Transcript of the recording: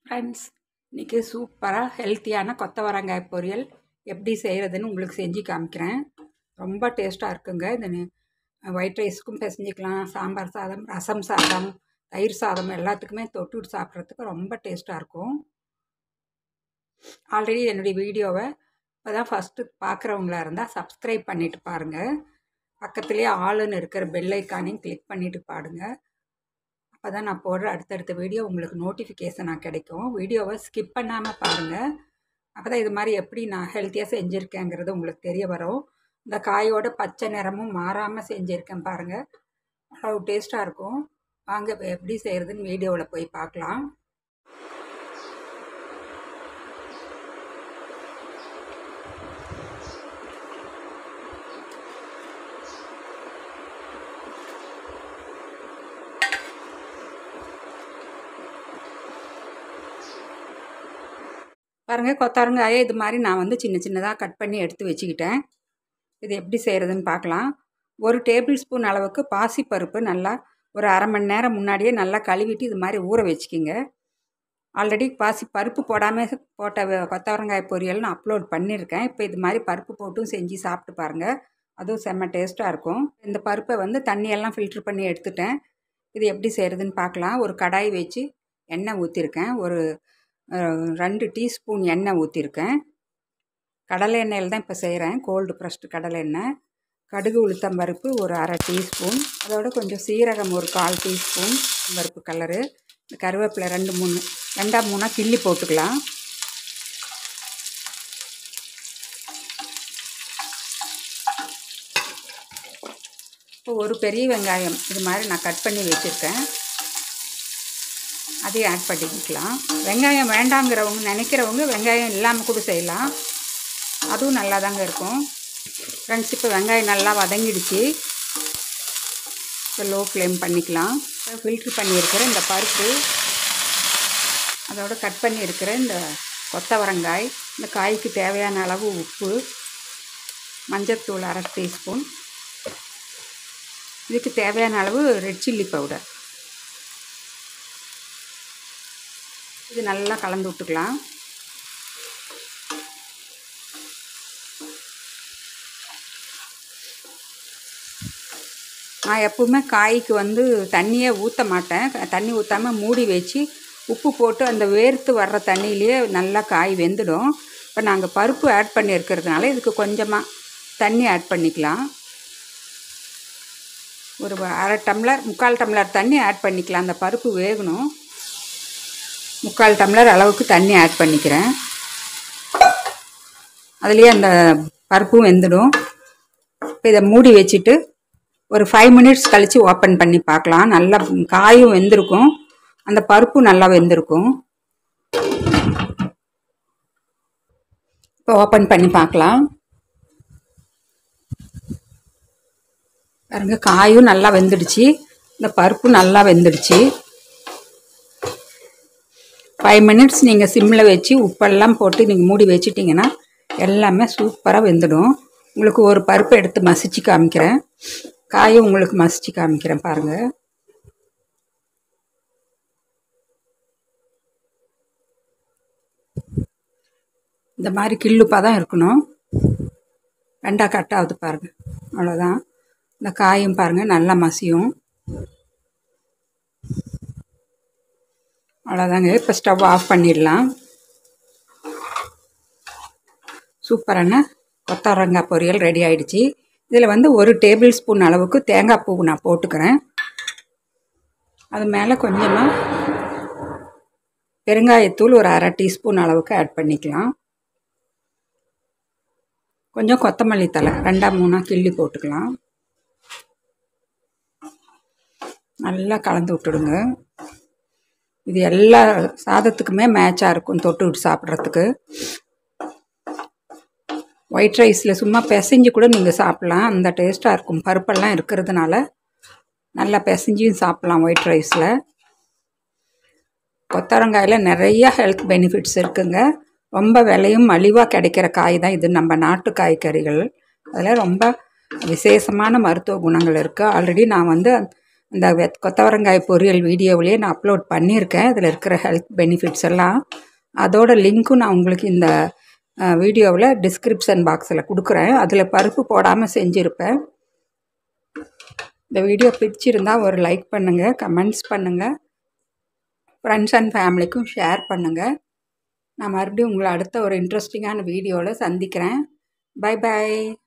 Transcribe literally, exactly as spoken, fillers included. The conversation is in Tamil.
ஃப்ரெண்ட்ஸ், இன்றைக்கி சூப்பராக ஹெல்த்தியான கொத்தவரங்காய் பொரியல் எப்படி செய்கிறதுன்னு உங்களுக்கு செஞ்சு காமிக்கிறேன். ரொம்ப டேஸ்ட்டாக இருக்குங்க. இது ஒயிட் ரைஸுக்கும் பிசைஞ்சிக்கலாம், சாம்பார் சாதம், ரசம் சாதம், தயிர் சாதம் எல்லாத்துக்குமே தொட்டுட்டு சாப்பிட்றதுக்கு ரொம்ப டேஸ்ட்டாக இருக்கும். ஆல்ரெடி என்னுடைய வீடியோவை இப்போ தான் ஃபஸ்ட்டு பார்க்குறவங்களா இருந்தால் சப்ஸ்கிரைப் பண்ணிவிட்டு பாருங்கள். பக்கத்துலேயே ஆளுன்னு இருக்கிற பெல் ஐக்கானையும் கிளிக் பண்ணிவிட்டு பாருங்கள். அப்போ தான் நான் போடுற அடுத்தடுத்த வீடியோ உங்களுக்கு நோட்டிஃபிகேஷனாக கிடைக்கும். வீடியோவை ஸ்கிப் பண்ணாமல் பாருங்கள். அப்போ தான் இது மாதிரி எப்படி நான் ஹெல்த்தியாக செஞ்சுருக்கேங்கிறது உங்களுக்கு தெரிய வரும். இந்த காயோட பச்சை நிறமும் மாறாமல் செஞ்சுருக்கேன் பாருங்கள். அவ்வளோ டேஸ்ட்டாக இருக்கும். வாங்க இப்போ எப்படி செய்கிறதுன்னு வீடியோவில் போய் பார்க்கலாம். பாருங்கள், கொத்தவரங்காயை இது மாதிரி நான் வந்து சின்ன சின்னதாக கட் பண்ணி எடுத்து வச்சுக்கிட்டேன். இது எப்படி செய்கிறதுன்னு பார்க்கலாம். ஒரு டேபிள் ஸ்பூன் அளவுக்கு பாசிப்பருப்பு நல்லா ஒரு அரை மணி நேரம் முன்னாடியே நல்லா கழுவிட்டு இது மாதிரி ஊற வச்சுக்கிங்க. ஆல்ரெடி பாசி பருப்பு போடாமல் போட்ட கொத்தவரங்காய் பொரியல் நான் அப்லோட் பண்ணியிருக்கேன். இப்போ இது மாதிரி பருப்பு போட்டும் செஞ்சு சாப்பிட்டு பாருங்கள். அதுவும் செம்ம டேஸ்ட்டாக இருக்கும். இந்த பருப்பை வந்து தண்ணியெல்லாம் ஃபில்ட்ரு பண்ணி எடுத்துட்டேன். இது எப்படி செய்கிறதுன்னு பார்க்கலாம். ஒரு கடாய் வச்சு எண்ணெய் ஊற்றிருக்கேன். ஒரு ரெண்டு டீஸ்பூன் எண்ணெய் ஊற்றிருக்கேன். கடலை எண்ணெயில் தான் இப்போ செய்கிறேன். கோல்டு ப்ரெஸ்டு கடலை எண்ணெய். கடுகு உளுத்தம் பருப்பு ஒரு அரை டீஸ்பூன், அதோட கொஞ்சம் சீரகம் ஒரு கால் டீஸ்பூன் பருப்பு கலரு, கருவேப்பிலை ரெண்டு மூணு ரெண்டா மூணாக கிள்ளி போட்டுக்கலாம். இப்போ ஒரு பெரிய வெங்காயம் இது மாதிரி நான் கட் பண்ணி வச்சுருக்கேன். அதையும் ஆட் பண்ணிக்கலாம். வெங்காயம் வேண்டாங்கிறவங்க நினைக்கிறவங்க வெங்காயம் இல்லாமல் கூட செய்யலாம். அதுவும் நல்லா தாங்க இருக்கும். ஃப்ரெண்ட்ஸ், இப்போ வெங்காயம் நல்லா வதங்கிடுச்சு. இப்போ லோ ஃப்ளேம் பண்ணிக்கலாம். இப்போ ஃபில்ட்ரு பண்ணியிருக்கிற இந்த பருப்பு, அதோட கட் பண்ணியிருக்கிற இந்த கொத்தவரங்காய், இந்த காய்க்கு தேவையான அளவு உப்பு, மஞ்சத்தூள் அரை டீஸ்பூன், இதுக்கு தேவையான அளவு ரெட் சில்லி பவுடர், இது நல்லா கலந்து விட்டுக்கலாம். நான் எப்பவுமே காய்க்கு வந்து தண்ணியே ஊற்ற மாட்டேன். தண்ணி ஊற்றாமல் மூடி வச்சு உப்பு போட்டு அந்த வேர்த்து வர்ற தண்ணியிலேயே நல்லா காய் வெந்துடும். இப்போ நாங்கள் பருப்பு ஆட் பண்ணியிருக்கிறதுனால இதுக்கு கொஞ்சமாக தண்ணி ஆட் பண்ணிக்கலாம். ஒரு அரை டம்ளர் முக்கால் டம்ளர் தண்ணி ஆட் பண்ணிக்கலாம். அந்த பருப்பு வேகணும். முக்கால் டம்ளர் அளவுக்கு தண்ணி ஆட் பண்ணிக்கிறேன். அதுலேயே அந்த பருப்பும் வெந்துடும். இப்போ இதை மூடி வச்சுட்டு ஒரு ஃபைவ் மினிட்ஸ் கழித்து ஓப்பன் பண்ணி பார்க்கலாம். நல்லா காயும் வெந்திருக்கும், அந்த பருப்பும் நல்லா வெந்திருக்கும். இப்போ ஓப்பன் பண்ணி பார்க்கலாம். பாருங்க, காயும் நல்லா வெந்துடுச்சு, இந்த பருப்பும் நல்லா வெந்துடுச்சு. ஃபைவ் மினிட்ஸ் நீங்கள் சிம்மில் வச்சு உப்பெல்லாம் போட்டு நீங்கள் மூடி வச்சிட்டிங்கன்னா எல்லாமே சூப்பராக வெந்துடும். உங்களுக்கு ஒரு பருப்பு எடுத்து மசிச்சு காமிக்கிறேன். காயும் உங்களுக்கு மசிச்சு காமிக்கிறேன் பாருங்கள். இந்த மாதிரி கிள்ளுப்பாக தான் இருக்கணும். ரெண்டாக கட் ஆகுது பாருங்கள், அவ்வளோதான். இந்த காயும் பாருங்கள் நல்லா மசியும். அவ்வளோதாங்க. இப்போ ஸ்டவ் ஆஃப் பண்ணிடலாம். சூப்பரான கொத்தவரங்காய் பொரியல் ரெடி ஆகிடுச்சு. இதில் வந்து ஒரு டேபிள் ஸ்பூன் அளவுக்கு தேங்காய் பூ நான் போட்டுக்கிறேன். அது மேலே கொஞ்சமாக பெருங்காயத்தூள் ஒரு அரை டீஸ்பூன் அளவுக்கு ஆட் பண்ணிக்கலாம். கொஞ்சம் கொத்தமல்லி தழை ரெண்டா மூணாக கிள்ளி போட்டுக்கலாம். நல்லா கலந்து விட்டுடுங்க. இது எல்லா சாதத்துக்குமே மேட்சாக இருக்கும் தொட்டு விட்டு சாப்பிட்றதுக்கு. ஒயிட் ரைஸில் சும்மா பிசைஞ்சு கூட நீங்கள் சாப்பிட்லாம், அந்த டேஸ்ட்டாக இருக்கும். பருப்பெல்லாம் இருக்கிறதுனால நல்லா பிசைஞ்சியும் சாப்பிட்லாம் ஒயிட் ரைஸில். கொத்தவரங்காயில் நிறைய ஹெல்த் பெனிஃபிட்ஸ் இருக்குங்க. ரொம்ப விலையும் மலிவாக கிடைக்கிற காய் தான் இது. நம்ம நாட்டு காய்கறிகள் அதில் ரொம்ப விசேஷமான மருத்துவ குணங்கள் இருக்குது. ஆல்ரெடி நான் வந்து இந்த வெத் கொத்தவரங்காய் பொரியல் வீடியோவிலேயே நான் அப்லோட் பண்ணியிருக்கேன். அதில் இருக்கிற ஹெல்த் பெனிஃபிட்ஸ் எல்லாம் அதோட லிங்க்கும் நான் உங்களுக்கு இந்த வீடியோவில் டிஸ்கிரிப்ஷன் பாக்ஸில் கொடுக்குறேன். அதில் பருப்பு போடாமல் செஞ்சுருப்பேன். இந்த வீடியோ பிடிச்சிருந்தால் ஒரு லைக் பண்ணுங்கள், கமெண்ட்ஸ் பண்ணுங்கள், ஃப்ரெண்ட்ஸ் அண்ட் ஃபேமிலிக்கும் ஷேர் பண்ணுங்கள். நான் மறுபடியும் உங்களை அடுத்த ஒரு இன்ட்ரெஸ்டிங்கான வீடியோவில் சந்திக்கிறேன். Bye by.